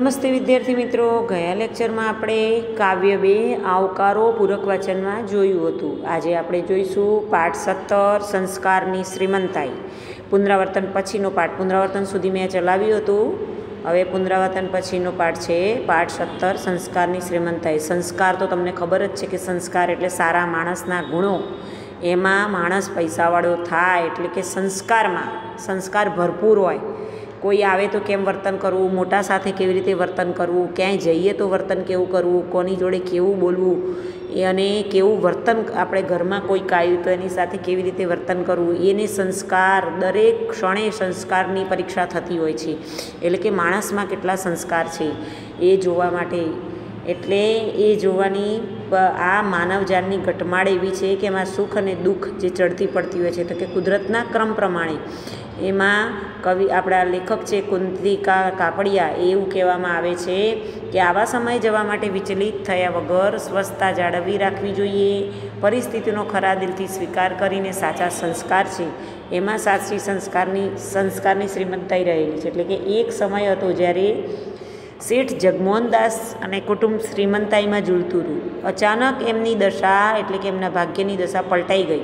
नमस्ते विद्यार्थी मित्रों, गया लेक्चर में આપણે કાવ્ય 2 આવકારો પૂરક વાચનમાં જોયું હતું। આજે આપણે જોઈશું પાઠ 17 સંસ્કારની શ્રીમંતાઈ। પુનરાવર્તન પછીનો પાઠ, પુનરાવર્તન સુધી મેં ચલાવ્યું હતું। હવે પુનરાવર્તન પછીનો પાઠ છે પાઠ 17 સંસ્કારની શ્રીમંતાઈ। સંસ્કાર તો તમને ખબર જ છે કે સંસ્કાર એટલે સારા માણસના ગુણો। એમાં માણસ પૈસાવાળો થાય એટલે કે સંસ્કારમાં સંસ્કાર ભરપૂર હોય। कोई आवे तो केम वर्तन करवू, मोटा साथे केवी रीते वर्तन करवू, क्यांय जईए तो वर्तन केवुं करवू, कोनी जोड़े केवुं बोलवू अने केवुं वर्तन आपणे घरमां कोई आव्युं तो एनी साथे केवी रीते वर्तन करवू, एने संस्कार दरेक क्षणे संस्कारनी परीक्षा थती होय छे। एटले के माणसमां केटला संस्कार छे ए जोवा माटे एटले ए जोवानी आ मानवजातनी घटमाळ एवी छे के एमां सुख अने दुख जे चढ़ती पड़ती होय छे तो के कुदरतना क्रम प्रमाणे एमां कवि आपड़ा लेखक छे कुंतिका कापड़िया एवुं कहेवामां आवे छे कि आवा समय जवा माटे विचलित थया वगर स्वस्थता जाळवी राखवी जोईए। परिस्थितिनो खरा दिलथी स्वीकार करीने साचा संस्कार छे एमां साची संस्कारनी श्रीमंताई रहेली छे। एटले के एक समय हतो ज्यारे सेठ जगमोहनदास अने कुटुंब श्रीमंताईमां झूलतुं हतुं। अचानक एमनी दशा एटले के एमना भाग्यनी दशा पलटाई गई।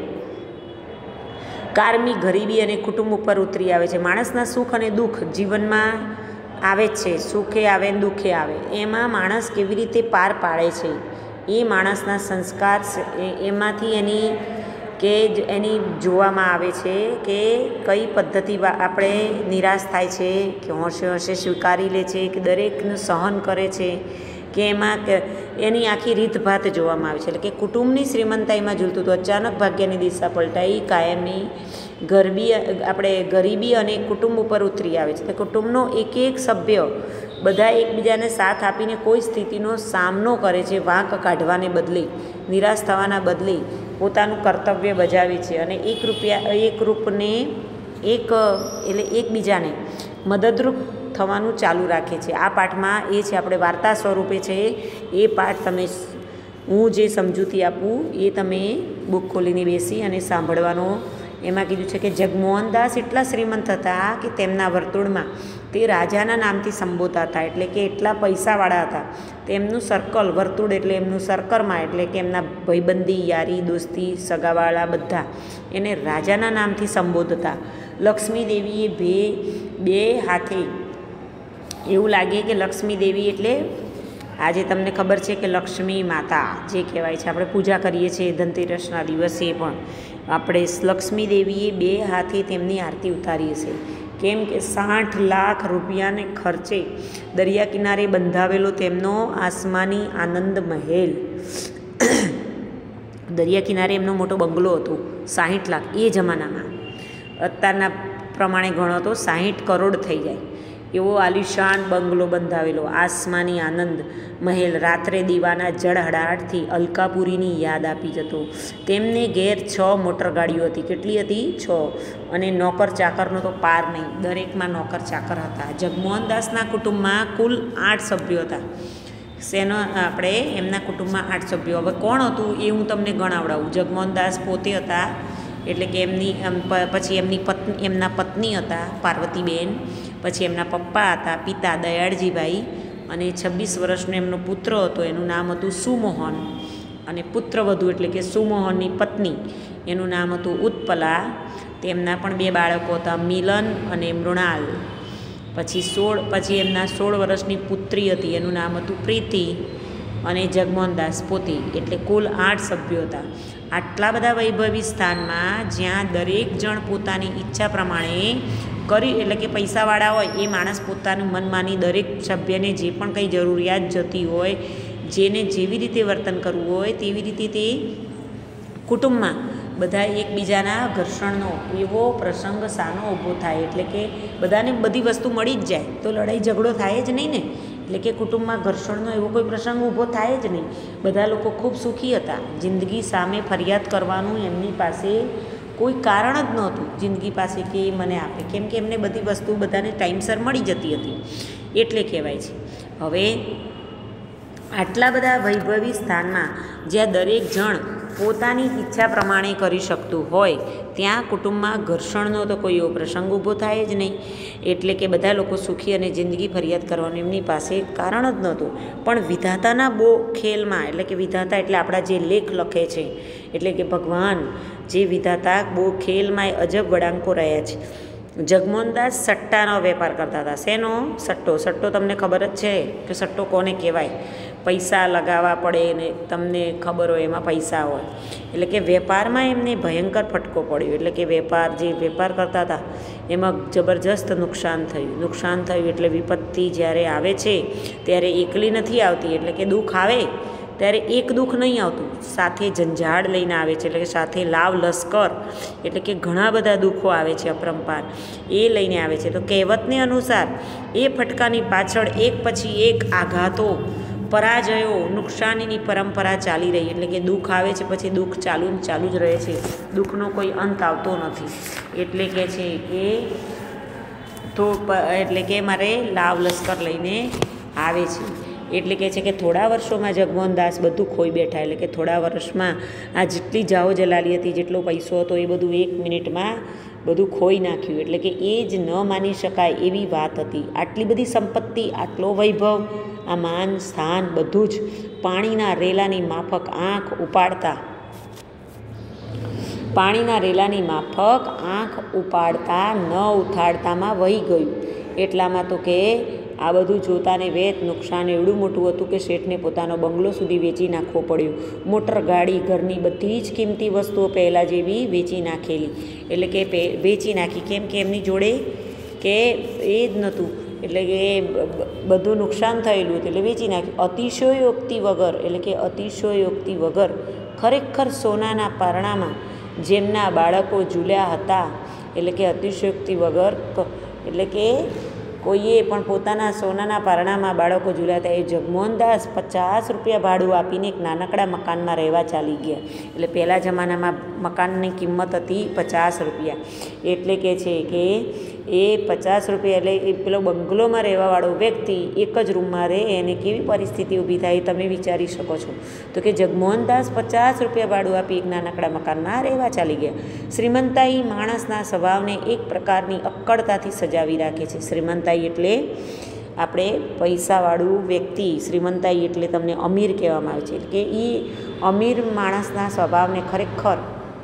कारमी गरीबी अने कुटुंब पर उतरी आवे छे। माणसना सुख अने दुख जीवनमां आवे छे, सुखे आवे ने दुखे आवे, एमां माणस केवी रीते पार पाड़े छे ए माणसना संस्कार एमांथी एनी के एनी जोवामां आवे छे के कई पद्धति आपणे निराश थाय छे के होशे होशे स्वीकारी ले छे के दरेकने सहन करे छे के एमां एनी आखी रीतभात जोवामां आवे छे। એટલે કે કુટુંબની શ્રીમંતાઈમાં ઝૂલતું હતું। અચાનક ભાગ્યની દિશા પલટાઈ, કાયમી ગરીબી અને કુટુંબ ઉપર ઉતરી આવે છે। કુટુંબનો એક એક સભ્ય બધા એકબીજાને સાથ આપીને કોઈ સ્થિતિનો સામનો કરે છે, વાંક કાઢવાને બદલે, નિરાશ થવાના બદલે પોતાનું કર્તવ્ય બજાવે છે અને એકબીજાને મદદરૂપ થવાનું ચાલુ રાખે છે। આ પાઠમાં એ છે આપણે વાર્તા સ્વરૂપે છે એ પાઠ તમે હું જે સમજૂતી આપું એ તમે બુક ખોલીને બેસી અને સાંભળવાનો। એમાં કીધું છે કે જગમોહનદાસ એટલા શ્રીમંત હતા કે તેમના વર્તુળમાં તે રાજાના નામથી સંબોધાતા, એટલે કે એટલા પૈસાવાળા હતા। તેમનું સર્કલ, વર્તુળ એટલે એમનું સર્કલમાં એટલે કે એમના ભાઈબંધી, યારી, દોસ્તી, સગાવાળા બધા એને રાજાના નામથી સંબોધતા। લક્ષ્મી દેવીએ બે હાથે એવું લાગે કે લક્ષ્મી દેવી એટલે આજે તમને ખબર છે કે લક્ષ્મી માતા જે કહેવાય છે, આપણે પૂજા કરીએ છીએ ધનતેરસના દિવસે પણ આપણે લક્ષ્મી દેવીએ બે હાથે તેમની આરતી ઉતારી હશે। કેમ કે 60 લાખ રૂપિયાને ખર્ચે દરિયા કિનારે બંધાવેલો તેમનો આસમાની આનંદ મહેલ, દરિયા કિનારે એમનો મોટો બંગલો હતો। 60 લાખ એ જમાનામાં, અત્યારના પ્રમાણે ગણો તો 60 કરોડ થઈ જાય એવો આલિશાન બંગલો બંધાવેલો આસમાની આનંદ મહેલ રાત્રે દીવાના જળહળાટથી અલકાપુરીની યાદ આપી જતો। તેમને ઘેર 6 મોટર ગાડીઓ હતી। કેટલી હતી? 6। અને નોકર ચાકરનો તો પાર નહીં, દરેકમાં નોકર ચાકર હતા। જગમોહનદાસના કુટુંબમાં કુલ 8 સભ્યો હતા। શેનો આપણે એમના કુટુંબમાં 8 સભ્યો। હવે કોણ હતું એ હું તમને ગણાવડાવું। જગમોહનદાસ પોતે હતા, એટલે કે પછી એમના પત્ની હતા પાર્વતીબેન, પછી એમના પપ્પા હતા પિતા દયાળજીભાઈ, અને 26 વર્ષનો એમનો પુત્ર હતો, એનું નામ હતું સુમોહન, અને પુત્રવધુ એટલે કે સુમોહનની પત્ની એનું નામ હતું ઉત્પલા। તેમના પણ 2 બાળકો હતા, મિલન અને મૃણાલ। પછી એમના 16 વર્ષની પુત્રી હતી, એનું નામ હતું પ્રીતિ, અને જગમોહનદાસ પોતે, એટલે કુલ 8 સભ્યો હતા। આટલા બધા વૈભવી સ્થાનમાં જ્યાં દરેક જણ પોતાની ઈચ્છા પ્રમાણે એટલે કે પૈસાવાળા હોય એ માણસ પોતાનું મન માની દરેક સભ્યને જે પણ કંઈ જરૂરિયાત જતી હોય, જેને જેવી રીતે વર્તન કરવું હોય તેવી રીતે તે કુટુંબમાં બધા એકબીજાના ઘર્ષણનો એવો પ્રસંગ સાનો ઊભો થાય, એટલે કે બધાને બધી વસ્તુ મળી જ જાય તો લડાઈ ઝઘડો થાય જ નહીં ને, એટલે કે કુટુંબમાં ઘર્ષણનો એવો કોઈ પ્રસંગ ઊભો થાય જ નહીં। બધા લોકો ખૂબ સુખી હતા। જિંદગી સામે ફરિયાદ કરવાનું એમની પાસે કોઈ કારણ જ નહોતું જિંદગી પાસે કે એ મને આપે, કેમ કે એમને બધી વસ્તુ બધાને ટાઈમસર મળી જતી હતી એટલે કહેવાય છે। હવે આટલા બધા વૈભવી સ્થાનમાં જ્યાં દરેક જણ પોતાની ઈચ્છા પ્રમાણે કરી શકતું હોય ત્યાં કુટુંબમાં ઘર્ષણનો તો કોઈ એવો પ્રસંગ ઊભો થાય જ નહીં. એટલે કે બધા લોકો સુખી અને જિંદગી ફરિયાદ કરવાનું એમની પાસે કારણ જ નહોતું. પણ વિધાતાના બહુ ખેલમાં, એટલે કે વિધાતા એટલે આપણા જે લેખ લખે છે, એટલે કે ભગવાન જે વિધાતા બહુ ખેલમાં અજબ વળાંકો રહ્યા છે. જગમોહનદાસ સટ્ટાનો વેપાર કરતા હતા. શેનો? સટ્ટો. સટ્ટો તમને ખબર જ છે કે સટ્ટો કોને કહેવાય? પૈસા લગાવવા પડે ને તમને ખબર હોય એમાં પૈસા હોય. એટલે કે વેપારમાં એમને ભયંકર ફટકો પડ્યો. એટલે કે જે વેપાર કરતા હતા એમાં જબરજસ્ત નુકસાન થયું. એટલે વિપત્તિ જ્યારે આવે છે ત્યારે એકલી નથી આવતી. એટલે કે દુઃખ આવે ત્યારે એક દુઃખ નહીં આવતું, સાથે જંજાળ લઈને આવે છે. એટલે કે સાથે લાવ લશ્કર, એટલે કે ઘણા બધા દુઃખો આવે છે અપરંપાર, એ લઈને આવે છે. તો કહેવતને અનુસાર એ ફટકાની પાછળ એક પછી એક આઘાતો, પરાજયો, નુકસાનીની પરંપરા ચાલી રહી. એટલે કે દુઃખ આવે છે પછી દુઃખ ચાલુ જ રહે છે. દુઃખનો કોઈ અંત આવતો નથી. એટલે કે છે કે મારે લાવ લશ્કર લઈને આવે છે. એટલે કે છે કે થોડા વર્ષોમાં જગમોહનદાસ બધું ખોઈ બેઠા. એટલે કે થોડા વર્ષમાં આ જેટલી જાઓ જલાલી હતી, જેટલો પૈસો હતો, એ બધું 1 મિનિટમાં બધું ખોઈ નાખ્યું. એટલે કે એ જ ન માની શકાય એવી વાત હતી. આટલી બધી સંપત્તિ, આટલો વૈભવ, આ માન સ્થાન બધું જ પાણીના રેલાની માફક આંખ ઉપાડતા ન ઉથાડતામાં વહી ગયું. એટલામાં તો કે આ બધું જોતાને વેત નુકસાન એવડું મોટું હતું કે શેઠને પોતાનો બંગલો સુધી વેચી નાખવો પડ્યો. મોટર ગાડી, ઘરની બધી જ કિંમતી વસ્તુઓ પહેલાં જેવી વેચી નાખેલી. એટલે કે વેચી નાખી. કેમ કે એમની જોડે કે એ જ નહોતું. એટલે કે બધું નુકસાન થયેલું હતું એટલે વેચી નાખ્યું. અતિશયોક્તિ વગર ખરેખર સોનાના પારણામાં જેમના બાળકો ઝૂલ્યા હતા, એટલે કે અતિશયોક્તિ વગર, એટલે કે કોઈએ પણ પોતાના સોનાના પારણામાં બાળકો ઝૂલ્યા હતા. એ જગમોહનદાસ 50 રૂપિયા ભાડું આપીને એક નાનકડા મકાનમાં રહેવા ચાલી ગયા. એટલે પહેલાં જમાનામાં મકાનની કિંમત હતી 50 રૂપિયા. એટલે કે છે કે એ 50 રૂપિયા, એટલે એ પેલો બંગલોમાં રહેવાવાળો વ્યક્તિ એક જ રૂમમાં રહે, એને કેવી પરિસ્થિતિ ઊભી થાય તમે વિચારી શકો છો. તો કે જગમોહનદાસ 50 રૂપિયા ભાડું આપી એક નાનકડા મકાનમાં રહેવા ચાલી ગયા. શ્રીમંતાઈ માણસના સ્વભાવને એક પ્રકારની અક્કડતાથી સજાવી રાખે છે. શ્રીમંતાઈ એટલે આપણે પૈસાવાળું વ્યક્તિ, શ્રીમંતાઈ એટલે તમને અમીર કહેવામાં આવે છે. એટલે કે એ અમીર માણસના સ્વભાવને ખરેખર,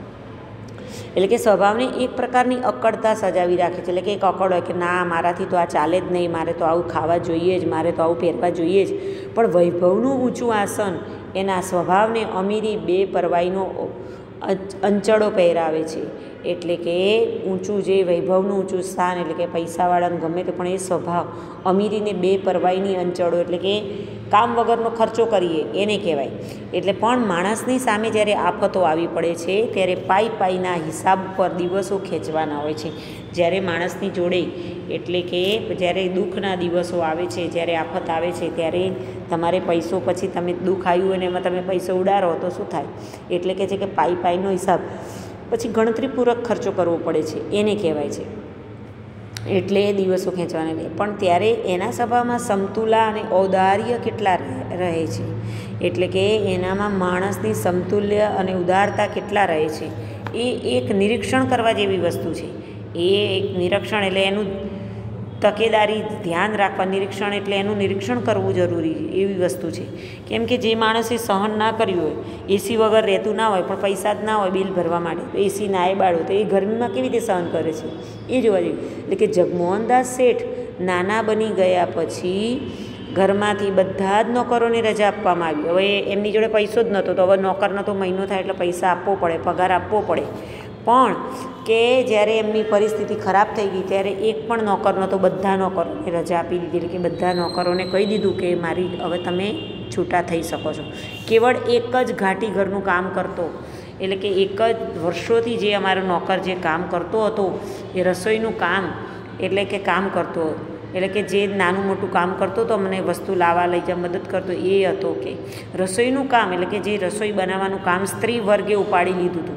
એટલે કે સ્વભાવને એક પ્રકારની અક્કડતા સજાવી રાખે છે. એટલે કે એક અક્કડ હોય કે ના, મારાથી તો આ ચાલે જ નહીં, મારે તો આવું ખાવા જોઈએ જ, મારે તો આવું પહેરવા જોઈએ જ. પણ વૈભવનું ઊંચું આસન એના સ્વભાવને અમીરી બેપરવાઈનો અંચળો પહેરાવે છે. એટલે કે ઊંચું જે વૈભવનું ઊંચું સ્થાન, એટલે કે પૈસાવાળાને ગમે તે, પણ એ સ્વભાવ અમીરીને બેપરવાઈની અંચળો, એટલે કે કામ વગરનો ખર્ચો કરીએ એને કહેવાય. એટલે પણ માણસની સામે જ્યારે આફતો આવી પડે છે ત્યારે પાઈના હિસાબ પર દિવસો ખેંચવાના હોય છે. જ્યારે માણસની જોડે, એટલે કે જ્યારે દુઃખના દિવસો આવે છે, જ્યારે આફત આવે છે, ત્યારે તમારે પૈસો, પછી તમે દુઃખ આવ્યું અને એમાં તમે પૈસો ઉડાડો તો શું થાય? એટલે કે છે કે પાઈનો હિસાબ પછી ગણતરીપૂર્વક ખર્ચો કરવો પડે છે, એને કહેવાય છે. એટલે એ દિવસો ખેંચવાના રહે. પણ ત્યારે એના સ્વભાવમાં સમતુલા અને ઔદાર્ય કેટલા રહે છે. એટલે કે એનામાં માણસની સમતુલ્ય અને ઉદારતા કેટલા રહે છે, એ એક નિરીક્ષણ કરવા જેવી વસ્તુ છે. એ એક નિરીક્ષણ, એટલે એનું તકેદારી, ધ્યાન રાખવા. નિરીક્ષણ એટલે એનું નિરીક્ષણ કરવું જરૂરી એવી વસ્તુ છે. કેમ કે જે માણસે સહન ના કર્યું હોય, એસી વગર રહેતું ના હોય, પણ પૈસા જ ના હોય બિલ ભરવા માટે, તો એસી ના એ બાળો, તો એ ગરમીમાં કેવી રીતે સહન કરે છે એ જોવા જેવું. એટલે કે જગમોહનદાસ શેઠ નાના બની ગયા પછી ઘરમાંથી બધા જ નોકરોને રજા આપવામાં આવી. હવે એમની જોડે પૈસો જ નહોતો, તો હવે નોકરનો તો મહિનો થાય એટલે પૈસા આપવો પડે, પગાર આપવો પડે. પણ કે જ્યારે એમની પરિસ્થિતિ ખરાબ થઈ ગઈ ત્યારે એક પણ નોકર નહોતો, બધા નોકરોને રજા આપી દીધી. એટલે કે બધા નોકરોને કહી દીધું કે મારી હવે તમે છૂટા થઈ શકો છો. કેવળ એક જ ઘાટી ઘરનું કામ કરતો, એટલે કે એક જ વર્ષોથી જે અમારો નોકર જે કામ કરતો હતો એ રસોઈનું કામ, એટલે કે કામ કરતો, એટલે કે જે નાનું મોટું કામ કરતો હતો, મને વસ્તુ લાવવા લઈ જવા મદદ કરતો, એ હતો કે રસોઈનું કામ, એટલે કે જે રસોઈ બનાવવાનું કામ સ્ત્રી વર્ગે ઉપાડી લીધું હતું.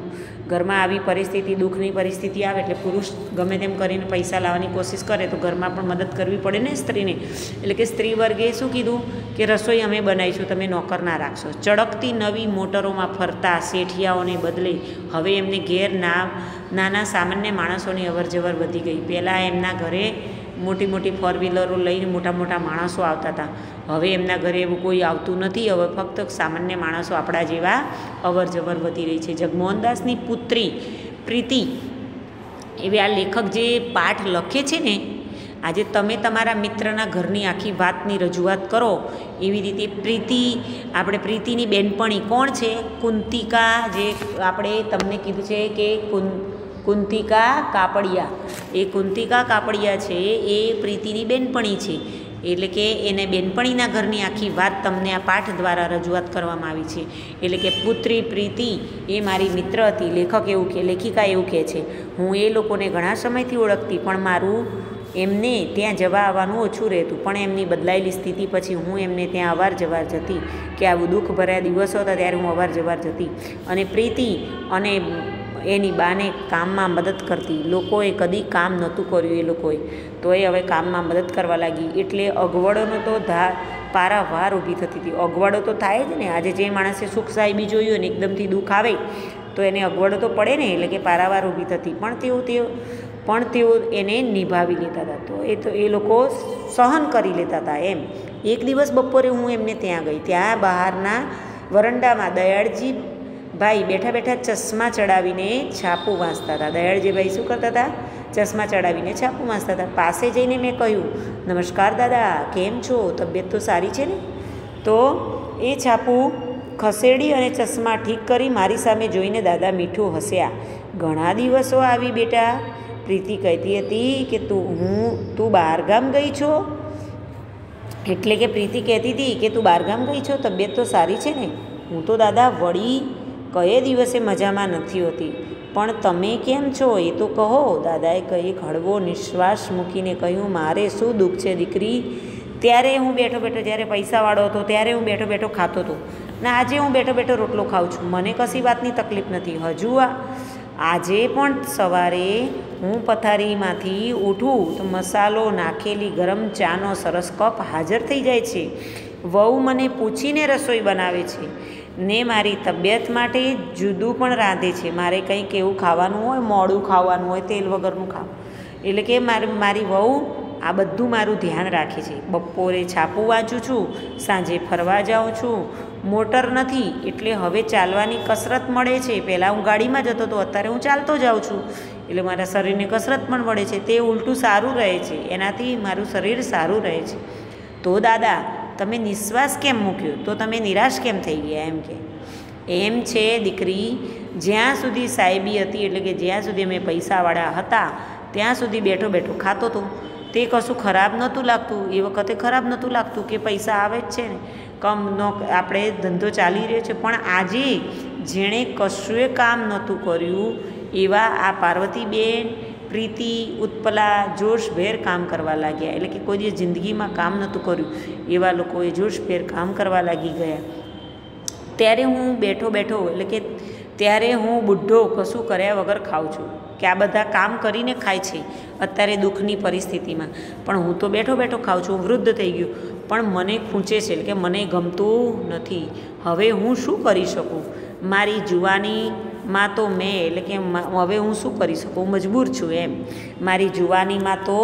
ઘરમાં આવી પરિસ્થિતિ, દુઃખની પરિસ્થિતિ આવે એટલે પુરુષ ગમે તેમ કરીને પૈસા લાવવાની કોશિશ કરે તો ઘરમાં પણ મદદ કરવી પડે ને સ્ત્રીને. એટલે કે સ્ત્રી વર્ગે શું કીધું કે રસોઈ અમે બનાવીશું, તમે નોકર ના રાખશો. ચળકતી નવી મોટરોમાં ફરતા શેઠિયાઓને બદલે હવે એમને ઘેર નાના સામાન્ય માણસોની અવરજવર વધી ગઈ. પહેલાં એમના ઘરે મોટી મોટી ફોર વ્હીલરો લઈને મોટા મોટા માણસો આવતા હતા. હવે એમના ઘરે એવું કોઈ આવતું નથી. હવે ફક્ત સામાન્ય માણસો આપણા જેવા અવરજવર વધી રહી છે. જગમોહનદાસની પુત્રી પ્રીતિ એવી આ લેખક જે પાઠ લખે છે ને, આજે તમે તમારા મિત્રના ઘરની આખી વાતની રજૂઆત કરો એવી રીતે પ્રીતિ, આપણે પ્રીતિની બેનપણી કોણ છે? કુંતિકા, જે આપણે તમને કીધું છે કે કુંતિકા કાપડિયા. એ કુંતિકા કાપડિયા છે એ પ્રીતિની બેનપણી છે. એટલે કે એને બેનપણીના ઘરની આખી વાત તમને આ પાઠ દ્વારા રજૂઆત કરવામાં આવી છે. એટલે કે પુત્રી પ્રીતિ એ મારી મિત્ર હતી. લેખિકા એવું કહે છે, હું એ લોકોને ઘણા સમયથી ઓળખતી, પણ મારું એમને ત્યાં જવા આવવાનું ઓછું રહેતું. પણ એમની બદલાયેલી સ્થિતિ પછી હું એમને ત્યાં અવાર જવાર જતી. કે આવું દુઃખ ભર્યા દિવસો હતા ત્યારે હું અવાર જવાર જતી. અને પ્રીતિ અને એની બાને કામમાં મદદ કરતી. લોકોએ કદી કામ નહોતું કર્યું એ લોકોએ, તો એ હવે કામમાં મદદ કરવા લાગી. એટલે અગવડોનો તો પારાવાર ઊભી થતી હતી. અગવડો તો થાય જ ને. આજે જે માણસે સુખ સાહેબી જોયું ને એકદમથી દુઃખ આવે તો એને અગવડો તો પડે ને. એટલે કે પારાવાર ઊભી થતી. પણ તેઓ એને નિભાવી લેતા હતા. તો એ લોકો સહન કરી લેતા હતા એમ. એક દિવસ બપોરે હું એમને ત્યાં ગઈ. ત્યાં બહારના વરંડામાં દયાળજી ભાઈ બેઠા બેઠા ચશ્મા ચડાવીને છાપું વાંચતા હતા. દયાળજીભાઈ શું કરતા હતા? ચશ્મા ચડાવીને છાપું વાંચતા હતા. પાસે જઈને મેં કહ્યું, નમસ્કાર દાદા, કેમ છો? તબિયત તો સારી છે ને? તો એ છાપું ખસેડી અને ચશ્મા ઠીક કરી મારી સામે જોઈને દાદા મીઠું હસ્યા. ઘણા દિવસો આવી બેટા. પ્રીતિ કહેતી હતી કે તું બહારગામ ગઈ છો? એટલે કે પ્રીતિ કહેતી હતી કે તું બહારગામ ગઈ છો, તબિયત તો સારી છે ને? હું તો દાદા વળી કયે દિવસે મજામાં નથી હોતી, પણ તમે કેમ છો એ તો કહો. દાદાએ કંઈક હળવો નિશ્વાસ મૂકીને કહ્યું, મારે શું દુઃખ છે દીકરી? ત્યારે હું બેઠો બેઠો, જ્યારે પૈસાવાળો હતો ત્યારે હું બેઠો બેઠો ખાતો હતો, ને આજે હું બેઠો બેઠો રોટલો ખાઉં છું. મને કશી વાતની તકલીફ નથી. હજુ આજે પણ સવારે હું પથારીમાંથી ઉઠું તો મસાલો નાખેલી ગરમ ચાનો સરસ કપ હાજર થઈ જાય છે. વહુ મને પૂછીને રસોઈ બનાવે છે ને મારી તબિયત માટે જુદું પણ રાંધે છે. મારે કંઈક એવું ખાવાનું હોય, મોડું ખાવાનું હોય, તેલ વગરનું ખાવું, એટલે કે મારી વહુ આ બધું મારું ધ્યાન રાખે છે. બપોરે છાપું વાંચું છું, સાંજે ફરવા જાઉં છું. મોટર નથી એટલે હવે ચાલવાની કસરત મળે છે. પહેલાં હું ગાડીમાં જતો હતો, અત્યારે હું ચાલતો જાઉં છું, એટલે મારા શરીરને કસરત પણ મળે છે. તે ઉલટું સારું રહે છે, એનાથી મારું શરીર સારું રહે છે. તો દાદા તમે નિશ્વાસ કેમ મૂક્યો? તો તમે નિરાશ કેમ થઈ ગયા? એમ છે દીકરી, જ્યાં સુધી સાહેબી હતી, એટલે કે જ્યાં સુધી અમે પૈસાવાળા હતા ત્યાં સુધી બેઠો બેઠો ખાતો હતો. તે કશું ખરાબ નહોતું લાગતું. એ વખતે ખરાબ નહોતું લાગતું કે પૈસા આવે જ છે ને, આપણે ધંધો ચાલી રહ્યો છે. પણ આજે જેણે કશુંય કામ નહોતું કર્યું એવા આ પાર્વતીબેન, પ્રીતિ, ઉત્પલા જોશભેર કામ કરવા લાગ્યા. એટલે કે કોઈ દિવસ જિંદગીમાં કામ નહોતું કર્યું એવા લોકોએ જોશભેર કામ કરવા લાગી ગયા. ત્યારે હું બેઠો બેઠો, એટલે કે ત્યારે હું બુઢ્ઢો કશું કર્યા વગર ખાઉં છું. કે આ બધા કામ કરીને ખાય છે અત્યારે દુઃખની પરિસ્થિતિમાં, પણ હું તો બેઠો બેઠો ખાઉં છું. વૃદ્ધ થઈ ગયું પણ મને ખૂંચે છે, એટલે કે મને ગમતું નથી. હવે હું શું કરી શકું? મારી જુવાનીમાં તો એટલે કે હવે હું શું કરી શકું? હું મજબૂર છું એમ. મારી જુવાનીમાં તો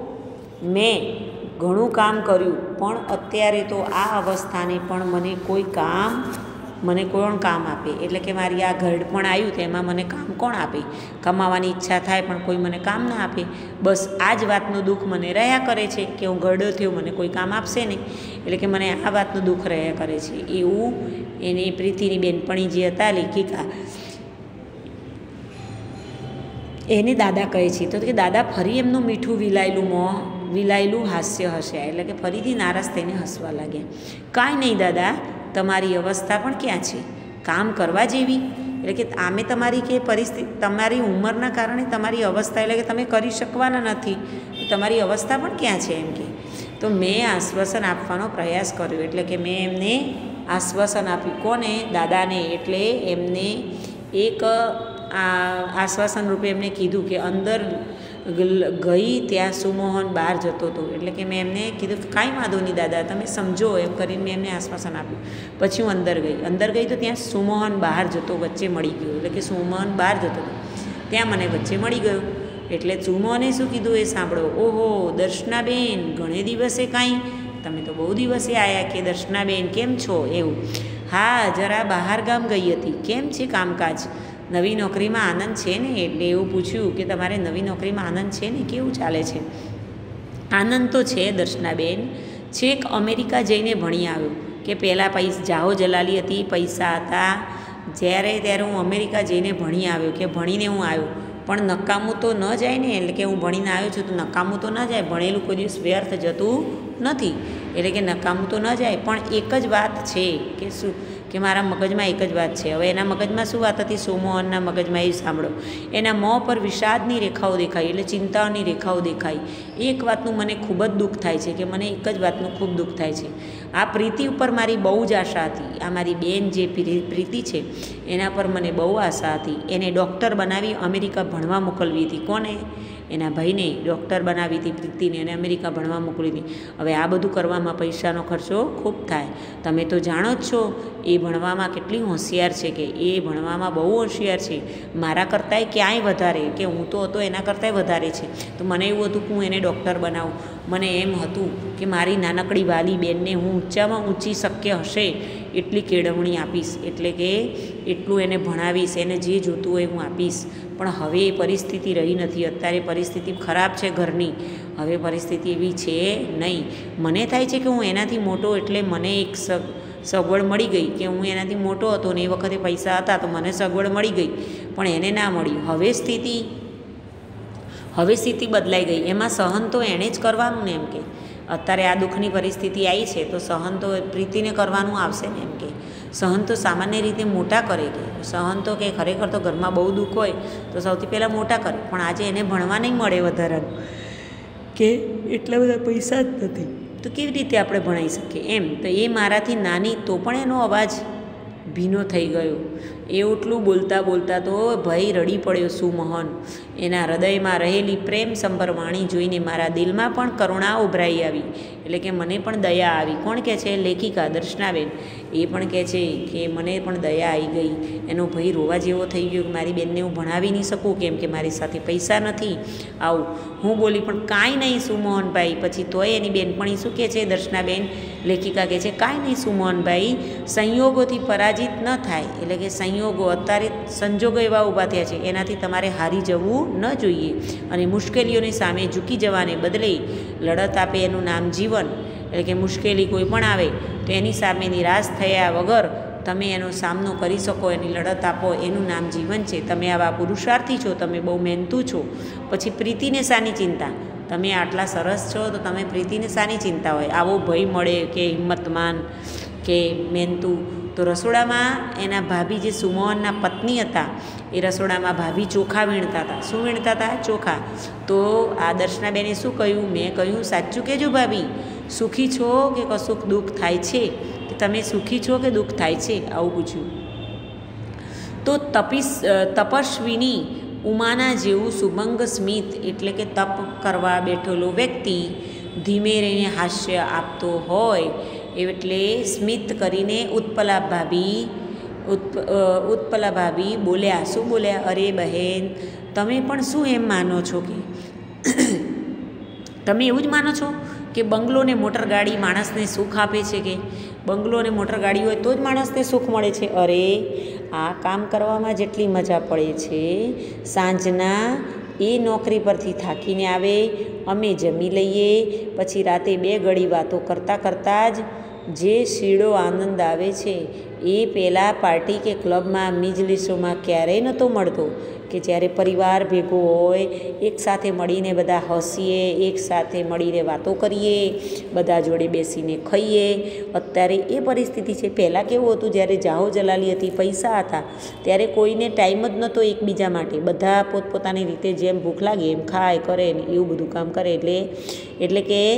મેં ઘણું કામ કર્યું, પણ અત્યારે તો આ અવસ્થાને પણ મને કોણ કામ આપે? એટલે કે મારી આ ઘરડપણ આવ્યું તો એમાં મને કામ કોણ આપે? કમાવાની ઈચ્છા થાય પણ કોઈ મને કામ ના આપે. બસ આ જ વાતનું દુઃખ મને રહ્યા કરે છે કે હું ઘરડો થયો, મને કોઈ કામ આપશે નહીં. એટલે કે મને આ વાતનું દુઃખ રહ્યા કરે છે. એવું એની પ્રીતિની બેનપણી જે હતા લેખિકા, એને દાદા કહે છે. તો કે દાદા ફરી એમનું મીઠું વિલાયેલું હાસ્ય હસ્યા. એટલે કે ફરીથી નારાજ થઈને હસવા લાગ્યા. કાંઈ નહીં દાદા, તમારી અવસ્થા પણ ક્યાં છે કામ કરવા જેવી? એટલે કે આમે તમારી કે પરિસ્થિતિ, તમારી ઉંમરના કારણે તમારી અવસ્થા, એટલે કે તમે કરી શકવાના નથી, તમારી અવસ્થા પણ ક્યાં છે એમ કે. તો મેં આશ્વાસન આપવાનો પ્રયાસ કર્યો. એટલે કે મેં એમને આશ્વાસન આપ્યું. કોને? દાદાને. એટલે એમને એક આશ્વાસન રૂપે એમને કીધું કે અંદર ગઈ ત્યાં સુમોહન બહાર જતો હતો. એટલે કે મેં એમને કીધું કે કાંઈ વાંધો નહીં દાદા, તમે સમજો એમ કરીને મેં એમને આશ્વાસન આપ્યું. પછી હું અંદર ગઈ તો ત્યાં સુમોહન બહાર જતો વચ્ચે મળી ગયો. એટલે કે સુમોહન બહાર જતો હતો ત્યાં મને વચ્ચે મળી ગયો. એટલે સુમોહને શું કીધું એ સાંભળો. ઓહો દર્શનાબેન, ઘણે દિવસે કાંઈ, તમે તો બહુ દિવસે આવ્યા, કે દર્શનાબેન કેમ છો? એવું. હા જરા બહાર ગામ ગઈ હતી. કેમ છે કામકાજ? નવી નોકરીમાં આનંદ છે ને? એટલે એવું પૂછ્યું કે તમારે નવી નોકરીમાં આનંદ છે ને, કેવું ચાલે છે? આનંદ તો છે દર્શનાબેન, છેક અમેરિકા જઈને ભણી આવ્યો. કે પહેલાં જાહો જલાલી હતી, પૈસા હતા, ત્યારે હું અમેરિકા જઈને ભણી આવ્યો, કે ભણીને હું આવ્યો. પણ નકામું તો ન જાય ને, એટલે કે હું ભણીને આવ્યો છું તો નકામું તો ન જાય, ભણેલું કોઈ દિવસ વ્યર્થ જતું નથી. એટલે કે નકામું તો ન જાય. પણ એક જ વાત છે કે શું, કે મારા મગજમાં એક જ વાત છે. હવે એના મગજમાં શું વાત હતી? સોમોહનના મગજમાં એ સાંભળો. એના મોં પર વિષાદની રેખાઓ દેખાઈ, એટલે ચિંતાઓની રેખાઓ દેખાઈ. એક વાતનું મને ખૂબ જ દુઃખ થાય છે, કે મને એક જ વાતનું ખૂબ દુઃખ થાય છે. આ પ્રીતિ ઉપર મારી બહુ જ આશા હતી. આ મારી બેન જે પ્રીતિ છે એના પર મને બહુ આશા હતી. એને ડૉક્ટર બનાવી અમેરિકા ભણવા મોકલવી હતી. કોને? એના ભાઈને ડૉક્ટર બનાવી હતી પ્રીતિને, અને અમેરિકા ભણવા મોકલી હતી. હવે આ બધું કરવામાં પૈસાનો ખર્ચો ખૂબ થાય. તમે તો જાણો જ છો એ ભણવામાં કેટલી હોશિયાર છે, કે એ ભણવામાં બહુ હોશિયાર છે, મારા કરતાંય ક્યાંય વધારે, કે હું તો હતો એના કરતાંય વધારે છે. તો મને એવું હતું કે હું એને ડૉક્ટર બનાવું. મને એમ હતું કે મારી નાનકડી વાલી બેનને હું ઊંચામાં ઊંચી શક્ય હશે એટલી કેળવણી આપીશ, એટલે કે એટલું એને ભણાવીશ, એને જે જોતું હોય હું આપીશ. પણ હવે એ પરિસ્થિતિ રહી નથી. અત્યારે પરિસ્થિતિ ખરાબ છે ઘરની. હવે પરિસ્થિતિ એવી છે નહીં. મને થાય છે કે હું એનાથી મોટો, એટલે મને એક સગવડ મળી ગઈ, કે હું એનાથી મોટો હતો ને એ વખતે પૈસા હતા તો મને સગવડ મળી ગઈ, પણ એને ના મળી. હવે સ્થિતિ બદલાઈ ગઈ. એમાં સહન તો એણે જ કરવાનું ને, એમ કે અત્યારે આ દુઃખની પરિસ્થિતિ આવી છે તો સહન તો પ્રીતિને કરવાનું આવશે ને, એમ કે સહન તો સામાન્ય રીતે મોટા કરે, કે સહન તો કે ખરેખર તો ઘરમાં બહુ દુઃખ હોય તો સૌથી પહેલાં મોટા કરે. પણ આજે એને ભણવા નહીં મળે વધારાનું, કે એટલા બધા પૈસા જ નથી, તો કેવી રીતે આપણે ભણાવી શકીએ એમ. તો એ મારાથી નાની તો પણ એનો અવાજ ભીનો થઈ ગયો. એટલું બોલતા તો ભાઈ રડી પડ્યો સુમોહન. એના હૃદયમાં રહેલી પ્રેમસંભર વાણી જોઈને મારા દિલમાં પણ કરુણા ઉભરાઈ આવી, એટલે કે મને પણ દયા આવી. કોણ કહે છે? લેખિકા દર્શનાબેન. એ પણ કહે છે કે મને પણ દયા આવી ગઈ. એનો ભાઈ રોવા જેવો થઈ ગયો કે મારી બેનને હું ભણાવી નહીં શકું, કેમ કે મારી સાથે પૈસા નથી. આવું હું બોલી, પણ કાંઈ નહીં સુમોહનભાઈ. પછી તોય એની બેનપણી શું કહે છે? દર્શનાબેન લેખિકા કહે છે કાંઈ નહીં સુમોહનભાઈ, સંયોગોથી પરાજિત ન થાય. એટલે કે સંયોગો, અત્યારે સંજોગો એવા ઊભા થયા છે, એનાથી તમારે હારી જવું ન જોઈએ. અને મુશ્કેલીઓની સામે ઝૂકી જવાને બદલે લડત આપે એનું નામ જીવન. એટલે કે મુશ્કેલી કોઈ પણ આવે તો એની સામે નિરાશ થયા વગર તમે એનો સામનો કરી શકો, એની લડત આપો, એનું નામ જીવન છે. તમે આવા પુરુષાર્થી છો, તમે બહુ મહેનતુ છો. પછી પ્રીતિને શાની ચિંતા? તમે આટલા સરસ છો તો તમે પ્રીતિને શાની ચિંતા હોય? આવો ભય મળે કે હિંમતમાન કે મહેનતુ. તો રસોડામાં એના ભાભી જે સુમોહનના પત્ની હતા એ રસોડામાં ભાભી ચોખા વીણતા હતા. શું વીણતા હતા? ચોખા. તો આ દર્શનાબેને શું કહ્યું? મેં કહ્યું સાચું કહેજો ભાભી, સુખી છો કે કશુંક દુઃખ થાય છે? કે તમે સુખી છો કે દુઃખ થાય છે? આવું પૂછ્યું. તો તપસ્વીની ઉમાના જેવું સુભંગ સ્મિત, એટલે કે તપ કરવા બેઠેલો વ્યક્તિ ધીમે રહીને હાસ્ય આપતો હોય, એટલે સ્મિત કરીને ઉત્પલા ભાભી બોલ્યા. શું બોલ્યા? અરે બહેન, તમે પણ શું એમ માનો છો કે તમે એવું જ માનો છો કે બંગલો ને મોટર ગાડી માણસને સુખ આપે છે? કે બંગલો અને મોટર ગાડી હોય તો જ માણસને સુખ મળે છે? અરે આ કામ કરવામાં જેટલી મજા પડે છે, સાંજના એ નોકરી પરથી થાકીને આવે, અમે જમી લઈએ, પછી રાતે 2 ઘડી વાતો કરતાં જ જે શીળો આનંદ આવે છે એ પહેલાં પાર્ટી કે ક્લબમાં મિજલિસોમાં ક્યારેય નહોતો મળતો. કે જ્યારે પરિવાર ભેગો હોય, એકસાથે મળીને બધા હસીએ, એકસાથે મળીને વાતો કરીએ, બધા જોડે બેસીને ખાઈએ. અત્યારે એ પરિસ્થિતિ છે. પહેલાં કેવું હતું? જ્યારે જાહો જલાલી હતી, પૈસા હતા, ત્યારે કોઈને ટાઈમ જ નહોતો એકબીજા માટે. બધા પોતપોતાની રીતે જેમ ભૂખ લાગે એમ ખાય કરે ને એવું બધું કામ કરે. એટલે કે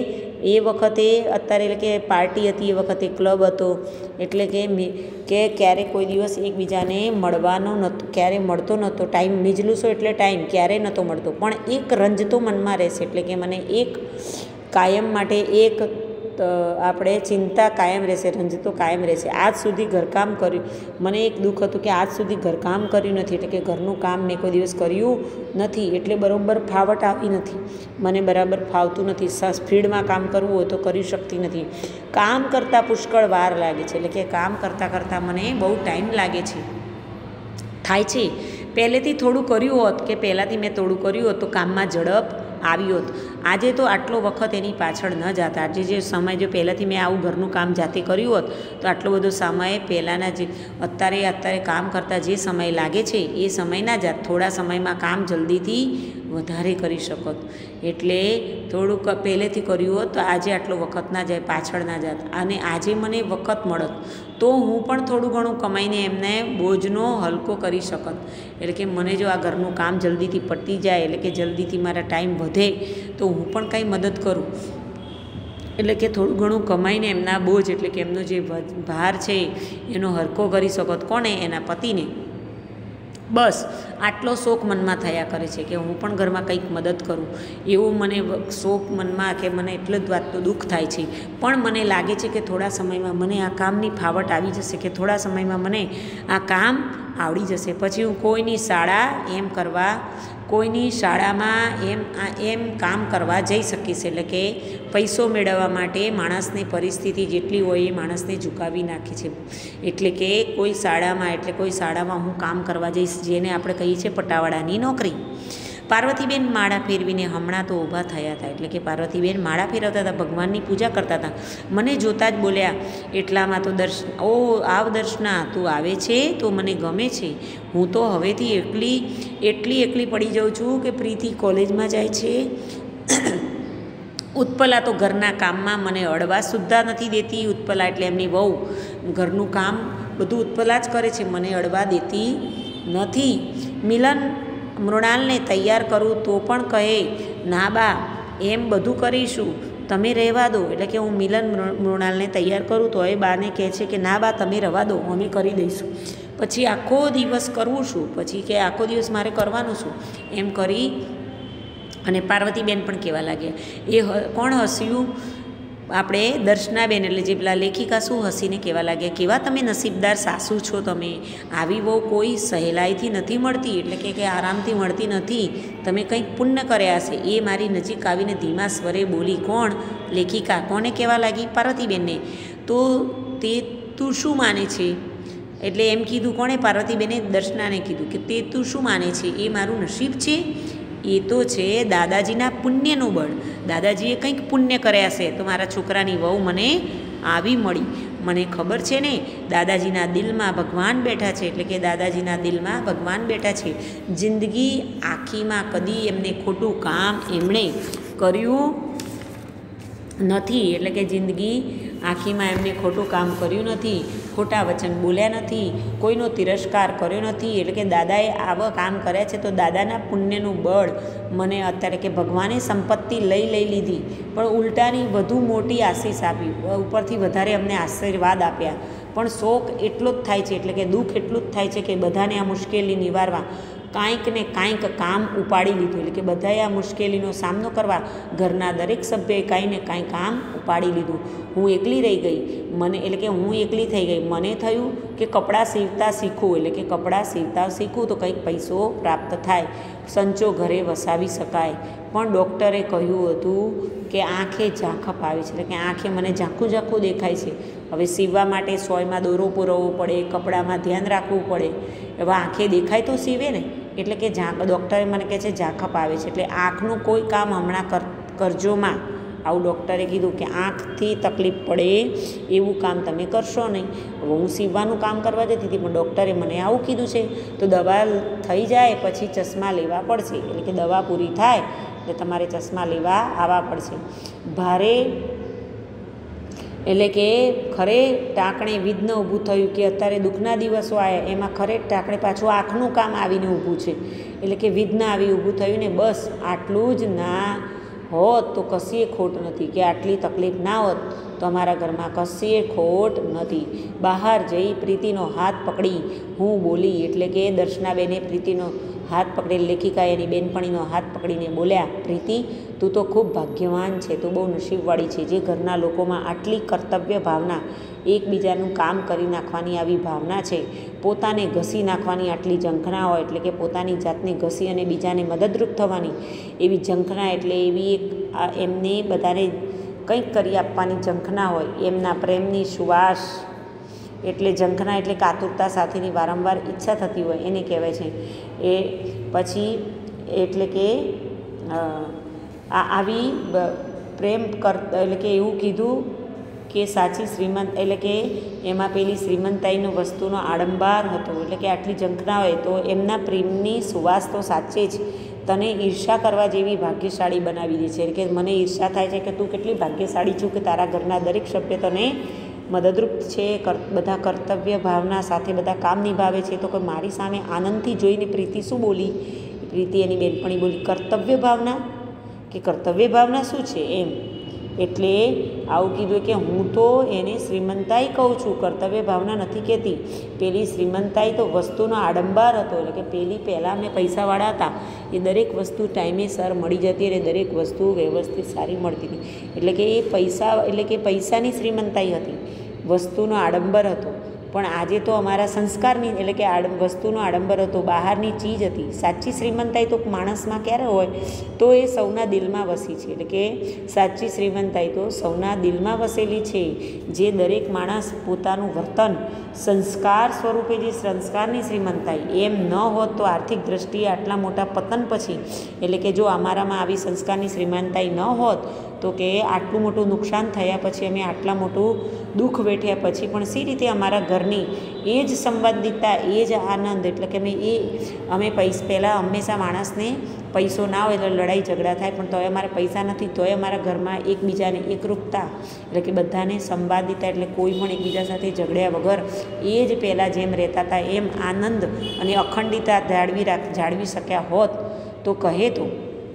એ વખતે અત્યારે એટલે કે પાર્ટી હતી, એ વખતે ક્લબ હતો, એટલે કે ક્યારે કોઈ દિવસ એકબીજાને મળવાનો નહોતો, ક્યારે મળતો નહોતો. ટાઈમ મિજલુસો એટલે ટાઈમ ક્યારેય નહોતો મળતો. પણ એક રંજ તો મનમાં રહેશે, એટલે કે મને એક કાયમ માટે એક આપણે ચિંતા કાયમ રહેશે, રંજ તો કાયમ રહેશે. આજ સુધી ઘરકામ કર્યું, મને એક દુઃખ હતું કે આજ સુધી ઘરકામ કર્યું નથી, એટલે કે ઘરનું કામ મેં કોઈ દિવસ કર્યું નથી, એટલે બરાબર ફાવટ આવી નથી, મને બરાબર ફાવતું નથી. સ્પીડમાં કામ કરવું હોય તો કરી શકતી નથી. કામ કરતાં પુષ્કળ વાર લાગે છે, એટલે કે કામ કરતાં મને બહુ ટાઈમ લાગે છે, થાય છે. પહેલેથી થોડું કર્યું હોત કે પહેલાંથી મેં થોડું કર્યું હોત તો કામમાં ઝડપ આવી હોત. આજે તો આટલો વખત એની પાછળ ન જાતા. આજે જે સમય જો પહેલાંથી મેં આવું ઘરનું કામ જાતે કર્યું હોત તો આટલો બધો સમય પહેલાંના જે અત્યારે કામ કરતાં જે સમય લાગે છે એ સમય ના જાત. થોડા સમયમાં કામ જલ્દીથી વધારે કરી શકત. એટલે થોડુંક પહેલેથી કર્યું હોત તો આજે આટલો વખત ના જાય, પાછળ ના જાત. અને આજે મને વખત મળત તો હું પણ થોડું ઘણું કમાઈને એમને બોજનો હલકો કરી શકત. એટલે કે મને જો આ ઘરનું કામ જલ્દીથી પતી જાય, એટલે કે જલ્દીથી મારા ટાઈમ વધે તો હું પણ કંઈ મદદ કરું. એટલે કે થોડું ઘણું કમાઈને એમના બોજ, એટલે કે એમનો જે ભાર છે એનો હરકો કરી શકત. કોને? એના પતિને. બસ આટલો શોખ મનમાં થયા કરે છે કે હું પણ ઘરમાં કંઈક મદદ કરું, એવું મને શોખ મનમાં, કે મને એટલો જ વાતનું દુઃખ થાય છે. પણ મને લાગે છે કે થોડા સમયમાં મને આ કામની ફાવટ આવી જશે, કે થોડા સમયમાં મને આ કામ આવડી જશે. પછી હું કોઈની શાળામાં એમ કામ કરવા જઈ શકીશ. એટલે કે પૈસો મેળવવા માટે માણસની પરિસ્થિતિ જેટલી હોય એ માણસને ઝુકાવી નાખે છે. એટલે કે કોઈ શાળામાં હું કામ કરવા જઈશ, જેને આપણે કહીએ છીએ પટાવાળાની નોકરી. પાર્વતીબેન માળા ફેરવીને હમણાં તો ઊભા થયા હતા. એટલે કે પાર્વતીબેન માળા ફેરવતા હતા, ભગવાનની પૂજા કરતા હતા. મને જોતાં જ બોલ્યા, એટલામાં તો આવ દર્શના, તું આવે છે તો મને ગમે છે. હું તો હવેથી એટલી પડી જાઉં છું કે પ્રીતિ કોલેજમાં જાય છે, ઉત્પલા તો ઘરના કામમાં મને અડવા સુદ્ધા નથી દેતી. ઉત્પલા એટલે એમની વહુ, ઘરનું કામ બધું ઉત્પલા જ કરે છે, મને અડવા દેતી નથી. મિલન મૃણાલને તૈયાર કરું તો પણ કહે, ના બા એમ બધું કરીશું, તમે રહેવા દો. એટલે કે હું મિલન મૃણાલને તૈયાર કરું તો એ બાને કહે છે કે ના બા તમે રહેવા દો, અમે કરી દઈશું. પછી આખો દિવસ કરવું શું, પછી કે આખો દિવસ મારે કરવાનું શું, એમ કરી અને પાર્વતીબેન પણ કહેવા લાગ્યા. એ કોણ હસ્યું? આપણે દર્શનાબેન, એટલે જે પેલા લેખિકા શું હસીને કહેવા લાગ્યા, કેવા તમે નસીબદાર સાસુ છો, તમે આવી બહુ કોઈ સહેલાઈથી નથી મળતી, એટલે કે આરામથી મળતી નથી. તમે કંઈક પુણ્ય કર્યા હશે. એ મારી નજીક આવીને ધીમા સ્વરે બોલી. કોણ? લેખિકા. કોને કહેવા લાગી? પાર્વતીબેનને. તો તે તું શું માને છે? એટલે એમ કીધું. કોણે? પાર્વતીબેને દર્શનાને કીધું કે તે તું શું માને છે? એ મારું નસીબ છે? એ તો છે દાદાજીના પુણ્યનું બળ. દાદાજીએ કંઈક પુણ્ય કર્યા છે તો મારા છોકરાની વહુ મને આવી મળી. મને ખબર છે ને, દાદાજીના દિલમાં ભગવાન બેઠા છે. એટલે કે દાદાજીના દિલમાં ભગવાન બેઠા છે. જિંદગી આખીમાં કદી એમને ખોટું કામ એમણે કર્યું નથી. એટલે કે જિંદગી આખીમાં એમને ખોટું કામ કર્યું નથી, ખોટા વચન બોલ્યા નથી, કોઈનો તિરસ્કાર કર્યો નથી. એટલે કે દાદાએ આવા કામ કર્યા છે તો દાદાના પુણ્યનું બળ મને અત્યારે, કે ભગવાને સંપત્તિ લઈ લીધી પણ ઉલટાની વધુ મોટી આશીષ આપી, ઉપરથી વધારે અમને આશીર્વાદ આપ્યા. પણ શોખ એટલો જ થાય છે, એટલે કે દુઃખ એટલું જ થાય છે કે બધાને આ મુશ્કેલી નિવારવા કાંઈક ને કાંઈક કામ ઉપાડી લીધું. એટલે કે બધાએ આ મુશ્કેલીનો સામનો કરવા ઘરના દરેક સભ્યએ કાંઈ ને કાંઈ કામ ઉપાડી લીધું. હું એકલી રહી ગઈ. એટલે કે હું એકલી થઈ ગઈ. મને થયું કે કપડાં સીવતા શીખું. એટલે કે કપડાં સીવતા શીખું તો કંઈક પૈસો પ્રાપ્ત થાય, સંચો ઘરે વસાવી શકાય. પણ ડૉક્ટરે કહ્યું હતું કે આંખે ઝાંખપ આવે છે. એટલે કે આંખે મને ઝાંખું દેખાય છે. હવે સીવવા માટે સોયમાં દોરો પુરવવો પડે, કપડામાં ધ્યાન રાખવું પડે. હવે આંખે દેખાય તો સીવે ને. એટલે કે ડૉક્ટરે મને કહે છે ઝાંખપ આવે છે. એટલે આંખનું કોઈ કામ હમણાં કરજોમાં, આવું ડૉક્ટરે કીધું કે આંખથી તકલીફ પડે એવું કામ તમે કરશો નહીં. હવે હું સીવવાનું કામ કરવા જતી હતી પણ ડૉક્ટરે મને આવું કીધું છે તો દવા થઈ જાય પછી ચશ્મા લેવા પડશે. એટલે કે દવા પૂરી થાય એટલે તમારે ચશ્મા લેવા આવવા પડશે. ભારે એટલે કે ખરે ટાંકણે વિઘ્ન ઊભું થયું કે અત્યારે દુઃખના દિવસો આવ્યા, એમાં ખરે ટાંકણે પાછું આંખનું કામ આવીને ઊભું છે. એટલે કે વિઘ્ન આવી ઊભું થયું ને. બસ આટલું જ ના હોત તો કશીએ ખોટ નથી, કે આટલી તકલીફ ના હોત તો અમારા ઘરમાં કશીએ ખોટ નથી. બહાર જઈ પ્રીતિનો હાથ પકડી હું બોલી, એટલે કે દર્શનાબેને પ્રીતિનો હાથ પકડી, લેખિકાએ એની બેનપણીનો હાથ પકડીને બોલ્યા, પ્રીતિ તું તો ખૂબ ભાગ્યવાન છે, તું બહુ નસીબવાળી છે, જે ઘરના લોકોમાં આટલી કર્તવ્ય ભાવના, એકબીજાનું કામ કરી નાખવાની આવી ભાવના છે, પોતાને ઘસી નાખવાની આટલી ઝંખના હોય, એટલે કે પોતાની જાતને ઘસી અને બીજાને મદદરૂપ થવાની એવી ઝંખના, એટલે એવી એક એમને બધાને કંઈક કરી આપવાની ઝંખના હોય, એમના પ્રેમની સુવાસ, એટલે ઝંખના એટલે કાતુરતા સાથેની વારંવાર ઈચ્છા થતી હોય એને કહેવાય છે. એ પછી એટલે કે આવી પ્રેમ એટલે કે એવું કીધું કે સાચી શ્રીમંત, એટલે કે એમાં પેલી શ્રીમંતાઈનો વસ્તુનો આડંબાર હતો, એટલે કે આટલી ઝંખના હોય તો એમના પ્રેમની સુવાસ તો સાચે જ તને ઈર્ષા કરવા જેવી ભાગ્યશાળી બનાવી દે છે. કે મને ઈર્ષા થાય છે કે તું કેટલી ભાગ્યશાળી છું કે તારા ઘરના દરેક સભ્ય તને મદદરૂપ છે, બધા કર્તવ્ય ભાવના સાથે બધા કામ નિભાવે છે. તો કે મારી સામે આનંદથી જોઈને પ્રીતિ શું બોલી, પ્રીતિ એની બેનપણી બોલી, કર્તવ્ય ભાવના, કે કર્તવ્ય ભાવના શું છે એમ. એટલે આવું કીધું કે હું તો એને શ્રીમંતાઈ કહું છું, કર્તવ્ય ભાવના નથી કહેતી. પેલી શ્રીમંતાઈ તો વસ્તુનો આડંબાર હતો, એટલે કે પેલી પહેલાં અમે પૈસાવાળા હતા, એ દરેક વસ્તુ ટાઈમે સર મળી જતી અને દરેક વસ્તુ વ્યવસ્થિત સારી મળતી હતી. એટલે કે એ પૈસા, એટલે કે પૈસાની શ્રીમંતાઈ હતી, વસ્તુનો આડંબર હતો. પણ આજે તો અમારા સંસ્કારની, એટલે કે વસ્તુનો આડંબર હતો, બહારની ચીજ હતી. સાચી શ્રીમંતાઈ તો માણસમાં ક્યારે હોય તો એ સૌના દિલમાં વસી છે, એટલે કે સાચી શ્રીમંતાઈ તો સૌના દિલમાં વસેલી છે. જે દરેક માણસ પોતાનું વર્તન સંસ્કાર સ્વરૂપે, જે સંસ્કારની શ્રીમંતાઈ એમ ન હોત તો આર્થિક દ્રષ્ટિએ આટલા મોટા પતન પછી, એટલે કે જો અમારામાં આવી સંસ્કારની શ્રીમંતાઈ ન હોત તો કે આટલું મોટું નુકસાન થયા પછી, અમે આટલા મોટું દુઃખ વેઠ્યા પછી પણ સી રીતે અમારા ઘરની એ જ સંવાદિતા, એ જ આનંદ, એટલે કે અમે પહેલાં હંમેશા માણસને પૈસો ના હોય એટલે લડાઈ ઝઘડા થાય, પણ તોય અમારે પૈસા નથી તોય અમારા ઘરમાં એકબીજાને એકરૂપતા, એટલે કે બધાને સંવાદિતા, એટલે કોઈ પણ એકબીજા સાથે ઝઘડ્યા વગર એ જ પહેલાં જેમ રહેતા હતા એમ આનંદ અને અખંડિતતા જાળવી શક્યા હોત તો કહે તો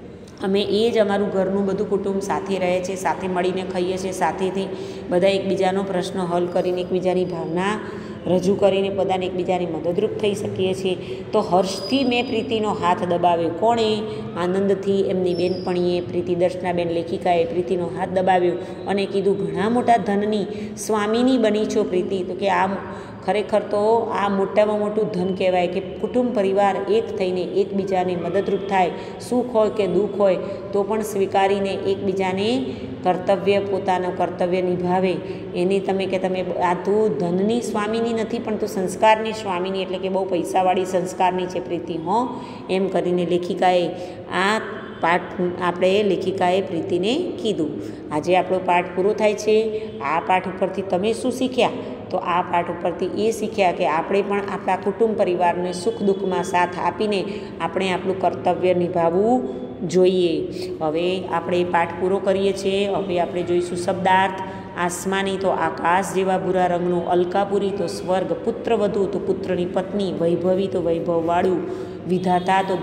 અમે એ જ અમારું ઘરનું બધું કુટુંબ સાથે રહે છે, સાથે મળીને ખાઈએ છીએ, સાથેથી બધા એકબીજાનો પ્રશ્ન હલ કરીને, એકબીજાની ભાવના રજૂ કરીને બધાને એકબીજાની મદદરૂપ થઈ શકીએ છીએ. તો હર્ષથી મેં પ્રીતિનો હાથ દબાવ્યો. કોણે? આનંદથી એમની બેનપણીએ, પ્રીતિ દર્શનાબેન લેખિકાએ પ્રીતિનો હાથ દબાવ્યો અને કીધું, ઘણા મોટા ધનની સ્વામીની બની છો પ્રીતિ. તો કે આ ખરેખર તો આ મોટામાં મોટું ધન કહેવાય કે કુટુંબ પરિવાર એક થઈને એકબીજાને મદદરૂપ થાય, સુખ હોય કે દુઃખ હોય તો પણ સ્વીકારીને એકબીજાને કર્તવ્ય, પોતાનું કર્તવ્ય નિભાવે. એની તમે આ તું ધનની સ્વામીની નથી પણ તું સંસ્કારની સ્વામીની, એટલે કે બહુ પૈસાવાળી સંસ્કારની છે પ્રીતિ, હો, એમ કરીને લેખિકાએ આ પાઠ આપણે લેખિકાએ પ્રીતિને કીધું. આજે આપણો પાઠ પૂરો થાય છે. આ પાઠ ઉપરથી તમે શું શીખ્યા? તો આ પાઠ ઉપરથી એ શીખ્યા કે આપણે પણ આપણા કુટુંબ પરિવારને સુખ દુઃખમાં સાથ આપીને આપણે આપણું કર્તવ્ય નિભાવવું જોઈએ. હવે આપણે પાઠ પૂરો કરીએ છીએ. હવે આપણે જોઈશું શબ્દાર્થ. આસમાની તો આકાશ જેવા ભૂરા રંગનું, અલકાપુરી તો સ્વર્ગ, પુત્રવધુ તો પુત્રની પત્ની, વૈભવી તો વૈભવવાળું, વિધાતા તો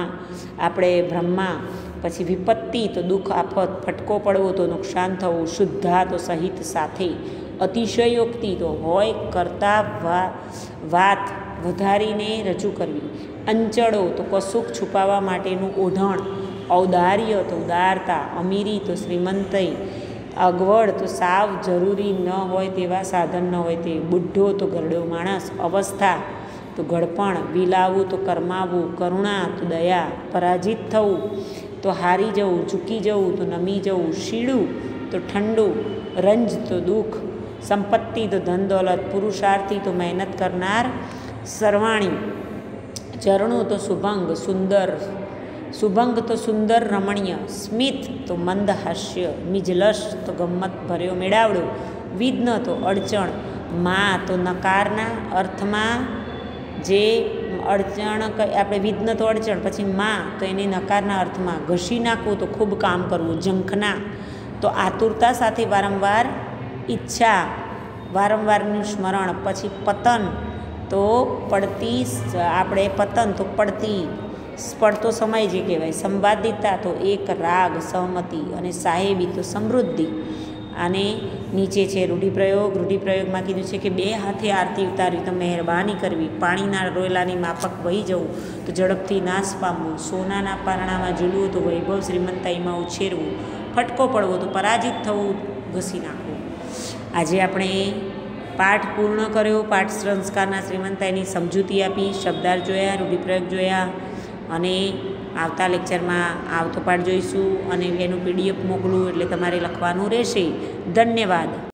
બ્રહ્મા, પછી વિપત્તિ તો દુઃખ આફત, ફટકો પડવો તો નુકસાન થવું, શુદ્ધા તો સહિત સાથે, અતિશયોક્તિ તો હોય કરતાં વાત વધારીને રજૂ કરવી, અંચળો તો કશુંક છુપાવવા માટેનું ઓઢણ, ઔદાર્ય તો ઉદારતા, અમીરી તો શ્રીમંતઈ, અગવડ તો સાવ જરૂરી ન હોય તેવા સાધન ન હોય તે, બુઢ્ઢો તો ગરડો માણસ, અવસ્થા તો ઘડપણ, વિલાવું તો કરમાવું, કરુણા તો દયા, પરાજિત થવું તો હારી જવું, ઝૂકી જવું તો નમી જવું, શીળું તો ઠંડુ, રંજ તો દુઃખ, સંપત્તિ તો ધન દોલત, પુરુષાર્થી તો મહેનત કરનાર સરવાણી, ચરણું તો સુભંગ તો સુંદર રમણીય, સ્મિત તો મંદ હાસ્ય, મિજલસ તો ગમ્મત ભર્યો મેળાવડો, વિઘ્ન તો અડચણ, માં તો નકારના અર્થમાં, જે અડચણ આપણે વિઘ્ન તો અડચણ, પછી માં તો એને નકારના અર્થમાં, ઘસી નાખવું તો ખૂબ કામ કરવું, ઝંખના તો આતુરતા સાથે વારંવાર ઈચ્છા, વારંવારનું સ્મરણ, પછી પતન તો પડતી, આપણે પતન તો પડતી, પડતો સમય જે કહેવાય. સંવાદિતા તો એક રાગ સહમતિ અને સાહેબી તો સમૃદ્ધિ. અને નીચે છે રૂઢિપ્રયોગ. રૂઢિપ્રયોગમાં કીધું છે કે 2 હાથે આરતી ઉતારવી તો મહેરબાની કરવી, પાણીના રોયલાની માફક વહી જવું તો ઝડપથી નાશ પામવું, સોનાના પારણામાં ઝૂલવું તો વૈભવ શ્રીમંતાઈમાં ઉછેરવું, ફટકો પડવો તો પરાજિત થવું, ઘસી નાખવું. આજે આપણે પાઠ પૂર્ણ કર્યો. પાઠ સંસ્કારના શ્રીમંતાઈની સમજૂતી આપી, શબ્દાર્થ જોયા, રૂઢિપ્રયોગ જોયા અને આવતા લેક્ચરમાં આવતો પાઠ જોઈશું અને એનું PDF મોકલું એટલે તમારે લખવાનું રહેશે. ધન્યવાદ.